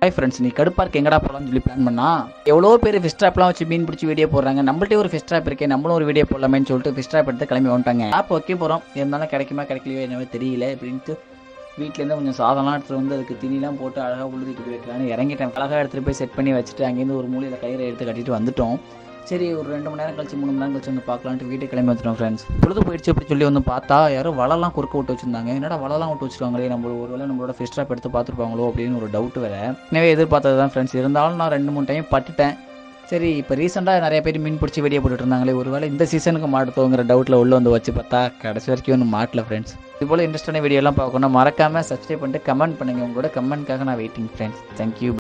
Hi friends, நீ கடுப்பா இருக்க எங்கடா போகலாம்னு சொல்லி பிளான் பண்ணா எவ்வளோ பேர் ஃபிஷ் ட்ராப்லாம் வச்சு மீன் பிடிச்சி வீடியோ போடுறாங்க. நம்மள்ட்டே ஒரு ஃபிஷ் ட்ராப் இருக்கே, நம்மளும் ஒரு வீடியோ போடலாமேன்னு சொல்லிட்டு ஃபிஷ் ட்ராப் எடுத்து கிளம்பி வந்துட்டாங்க. ஆப் வைக்க போகிறோம், இருந்தாலும் கிடைக்குமா கிடைக்கலையோ என்னவோ தெரியல அப்படின்ட்டு வீட்டிலேருந்து கொஞ்சம் சாதம்லாம் எடுத்துகிட்டு வந்து அதுக்கு திணிலாம் போட்டு அழகாக உழுதிட்டு போய் வைக்கலான்னு இறங்கிட்டேன். அழகாக எடுத்துகிட்டு போய் செட் பண்ணி வச்சுட்டு அங்கேருந்து ஒரு மூலையில் கயிறை எடுத்து கட்டிட்டு வந்துட்டோம். சரி, ஒரு 2 மணி நேரம் கழிச்சு 3 மணி நேரம் கழிச்சு வந்து பார்க்கலான்ட்டு வீட்டுக்கு கிளம்பி வந்துட்டோம் ஃப்ரெண்ட்ஸ். பொழுது போயிடுச்சு அப்படி சொல்லி வந்து பார்த்தா யாரும் வலைலாம் குறுக்க விட்டு வச்சிருந்தாங்க. என்னடா வலைலாம் விட்டு வச்சிருக்காங்களே, நம்ம ஒருவேளை நம்மளோட ஃபிஷ் ட்ராப் எடுத்து பார்த்துருப்பாங்களோ அப்படின்னு ஒரு டவுட் வேறு. எனவே எதிர்பார்த்தது தான் ஃப்ரெண்ட்ஸ். இருந்தாலும் நான் 2-3 டைம் பட்டுட்டேன். சரி, இப்போ ரீசெண்டாக நிறைய பேர் மீன் பிடிச்சி வீடியோ போட்டுட்டு இருந்தாங்களே, ஒருவேளை இந்த சீசனுக்கு மாட்டுத்தோங்கிற டவுட்டில் உள்ளே வந்து வச்சு பார்த்தா கடைசி வரைக்கும் ஒன்றும் மாட்டல ஃப்ரெண்ட்ஸ். இதுபோல் இன்ட்ரெஸ்டான வீடியோலாம் பார்க்கணும், மறக்காமல் சப்ஸ்கிரைப் பண்ணிட்டு கமெண்ட் பண்ணுங்கள். உங்களோட கமெண்ட்காக நான் வெயிட்டிங் ஃப்ரெண்ட்ஸ். தேங்க்யூ.